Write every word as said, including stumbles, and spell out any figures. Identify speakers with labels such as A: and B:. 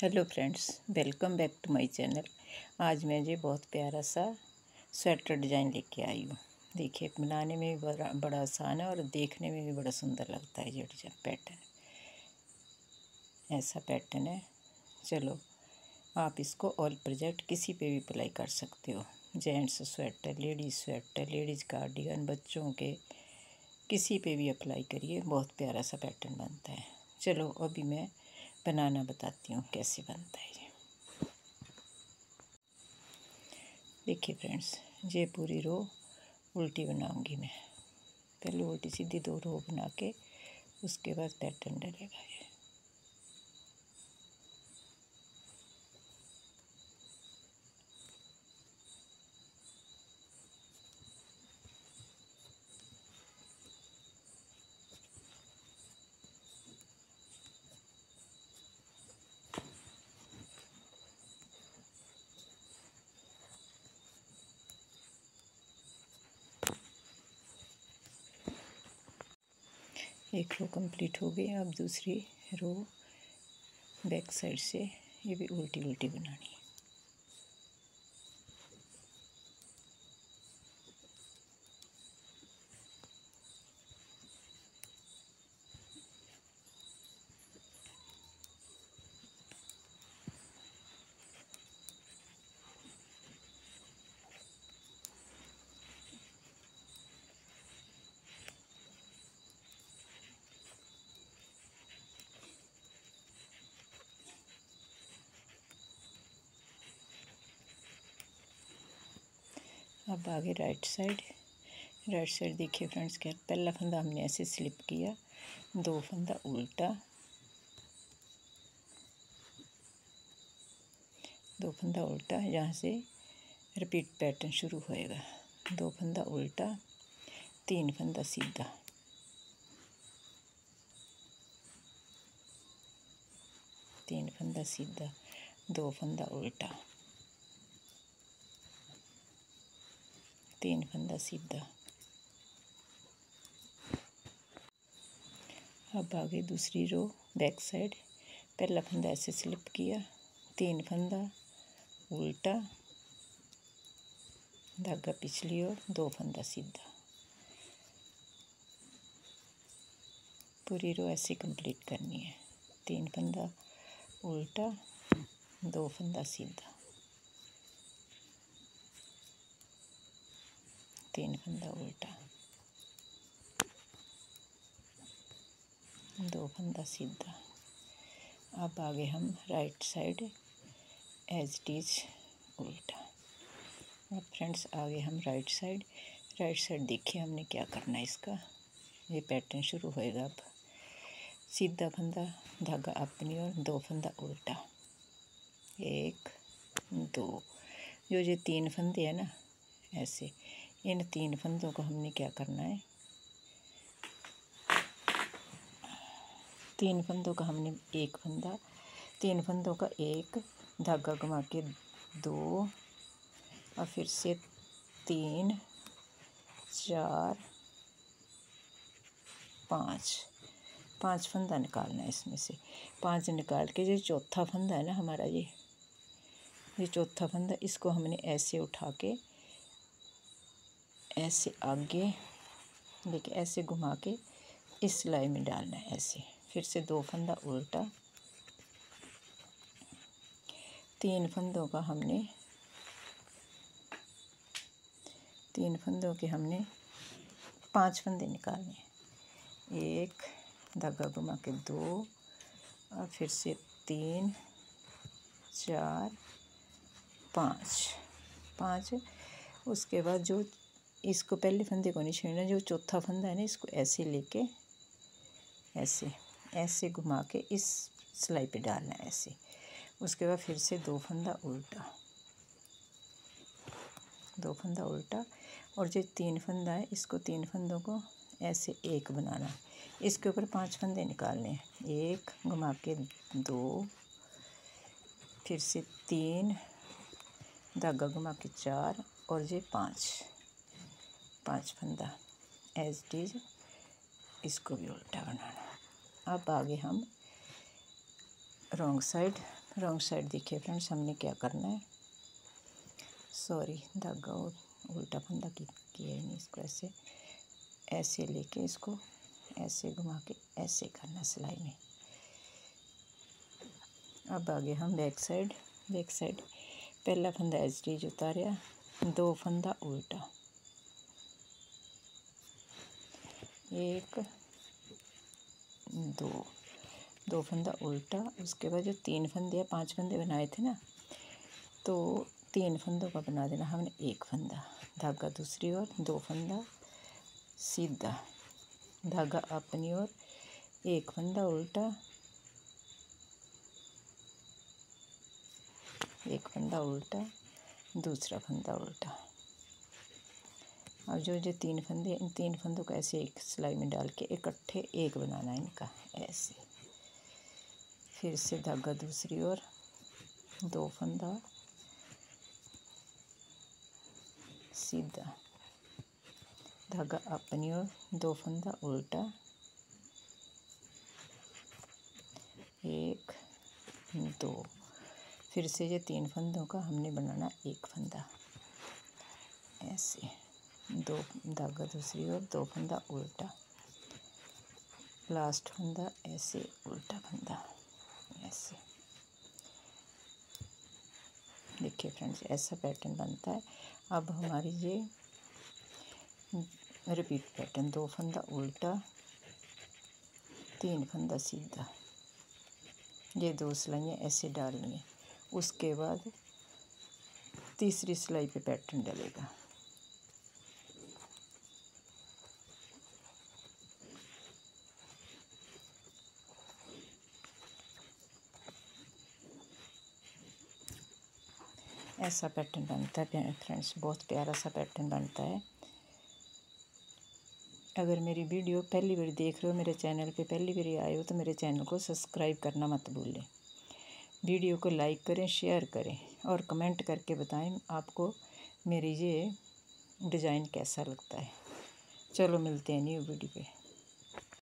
A: Hello friends, welcome back to my channel. आज मैं जी बहुत प्यारा सा स्वेटर डिज़ाइन लेके आई हूँ। देखिए, बनाने में भी बड़ा बड़ा आसान है और देखने में भी बड़ा सुंदर लगता है। ये डिजाइन पैटर्न, ऐसा पैटर्न है। चलो, आप इसको ऑल प्रोजेक्ट किसी पे भी अप्लाई कर सकते हो। Gents sweater, ladies sweater, ladies cardigan, बच्चों के किसी पे भी अप्लाई करिए, बहुत प्यारा सा पैटर्न बनता है। चलो, अभी मैं बनाना बताती हूँ कैसे बनता है। देखिए फ्रेंड्स, ये पूरी रो उल्टी बनाऊंगी मैं। पहले उल्टी सीधी दो रो बना के उसके बाद पैटर्न डलेगा ये। एक रो कंप्लीट हो गई। अब दूसरी रो बैक साइड से ये भी उल्टी उल्टी बनानी है। अब आगे राइट साइड। राइट साइड देखिए फ्रेंड्स, क्या पहला फंदा हमने ऐसे स्लिप किया, दो फंदा उल्टा, दो फंदा उल्टा, यहाँ से रिपीट पैटर्न शुरू होएगा। दो फंदा उल्टा, तीन फंदा सीधा, तीन फंदा सीधा, दो फंदा उल्टा, तीन फंदा सीधा। अब आगे दूसरी रो बैक साइड। पहला फंदा ऐसे स्लिप किया, तीन फंदा उल्टा, धागा पिछली ओर, दो फंदा सीधा। पूरी रो ऐसे कंप्लीट करनी है। तीन फंदा उल्टा, दो फंदा सीधा, तीन फंदा उल्टा, दो फंदा सीधा। अब आगे हम right side as it is उल्टा। अब फ्रेंड्स आगे हम राइट साइड राइट साइड देखिए हमने क्या करना है। इसका ये पैटर्न शुरू होएगा। अब सीधा फंदा, धागा अपनी ओर, दो फंदा उल्टा, एक दो। जो ये तीन फंदे हैं ना, ऐसे इन तीन फंदों को हमने क्या करना है, तीन फंदों का हमने एक फंदा, तीन फंदों का एक, धागा घुमा के दो, और फिर से तीन, चार, पाँच, पांच फंदा निकालना है। इसमें से पांच निकाल के जो चौथा फंदा है ना हमारा, ये ये चौथा फंदा, इसको हमने ऐसे उठा के ऐसे आगे लेके ऐसे घुमा के इस सिलाई में डालना है ऐसे। फिर से दो फंदा उल्टा, तीन फंदों का हमने तीन फंदों के हमने पांच फंदे निकालने हैं। एक, धागा घुमा के दो, और फिर से तीन, चार, पाँच, पाँच। उसके बाद जो इसको पहले फंदे को नहीं छेड़ना, जो चौथा फंदा है ना, इसको ऐसे लेके ऐसे ऐसे घुमा के इस सिलाई पे डालना है ऐसे। उसके बाद फिर से दो फंदा उल्टा, दो फंदा उल्टा, और जो तीन फंदा है इसको तीन फंदों को ऐसे एक बनाना है। इसके ऊपर पांच फंदे निकालने हैं। एक, घुमा के दो, फिर से तीन, धागा घुमा के चार, और ये पाँच, पांच फंदा एज इट इज। इसको भी उल्टा बनाना। अब आगे हम रॉन्ग साइड रॉन्ग साइड देखिए फ्रेंड्स, हमने क्या करना है, सॉरी धागा उल्टा फंदा किया ही नहीं, इसको ऐसे ऐसे लेके इसको ऐसे घुमा के ऐसे करना सिलाई में। अब आगे हम बैक साइड, बैक साइड पहला फंदा एज स्टिच उतारिया, दो फंदा उल्टा, एक दो दो फंदा उल्टा। उसके बाद जो तीन फंदे या पांच फंदे बनाए थे ना, तो तीन फंदों का बना देना हमने एक फंदा, धागा दूसरी ओर, दो फंदा सीधा, धागा अपनी ओर, एक फंदा उल्टा, एक फंदा उल्टा, दूसरा फंदा उल्टा। अब जो जो तीन फंदे, इन तीन फंदों को ऐसे एक सिलाई में डाल के इकट्ठे एक बनाना है इनका, ऐसे। फिर से धागा दूसरी ओर, दो फंदा सीधा, धागा अपनी ओर, दो फंदा उल्टा, एक दो। फिर से ये तीन फंदों का हमने बनाना एक फंदा, ऐसे, दो धागा दूसरी ओर, दो फंदा उल्टा, लास्ट फंदा ऐसे उल्टा फंदा, ऐसे। देखिए फ्रेंड्स, ऐसा पैटर्न बनता है। अब हमारी ये रिपीट पैटर्न, दो फंदा उल्टा, तीन फंदा सीधा, ये दो सिलाइयाँ ऐसे डालनी है। उसके बाद तीसरी सिलाई पे पैटर्न डलेगा। ऐसा पैटर्न बनता है फ्रेंड्स, बहुत प्यारा सा पैटर्न बनता है। अगर मेरी वीडियो पहली बार देख रहे हो, मेरे चैनल पे पहली बार आए हो, तो मेरे चैनल को सब्सक्राइब करना मत भूलें। वीडियो को लाइक करें, शेयर करें और कमेंट करके बताएं आपको मेरी ये डिज़ाइन कैसा लगता है। चलो मिलते हैं न्यू वीडियो पे।